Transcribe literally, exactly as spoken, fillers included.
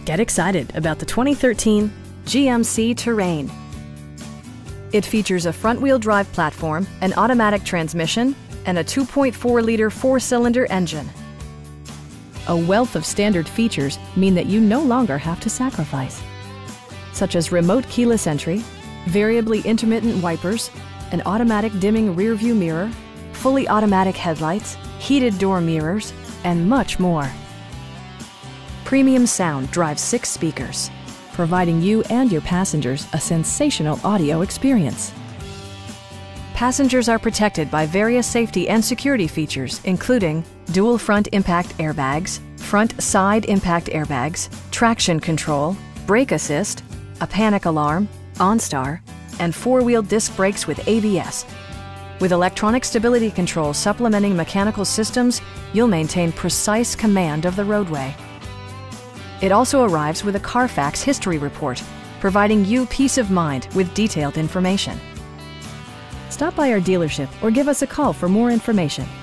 Get excited about the twenty thirteen G M C Terrain. It features a front-wheel drive platform, an automatic transmission, and a two point four liter four-cylinder engine. A wealth of standard features mean that you no longer have to sacrifice, such as remote keyless entry, variably intermittent wipers, an automatic dimming rearview mirror, fully automatic headlights, heated door mirrors, and much more. Premium sound drives six speakers, providing you and your passengers a sensational audio experience. Passengers are protected by various safety and security features, including dual front impact airbags, front side impact airbags, traction control, brake assist, a panic alarm, OnStar, and four-wheel disc brakes with A B S. With electronic stability control supplementing mechanical systems, you'll maintain precise command of the roadway. It also arrives with a Carfax history report, providing you peace of mind with detailed information. Stop by our dealership or give us a call for more information.